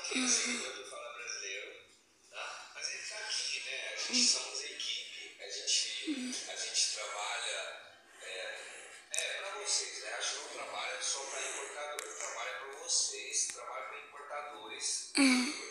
aqui no servidor do Fala Brasileiro, tá? Mas ele tá aqui, né? A gente somos equipe, a gente trabalha para vocês, né? A gente não trabalha só para importador, trabalha para vocês, trabalha para importadores.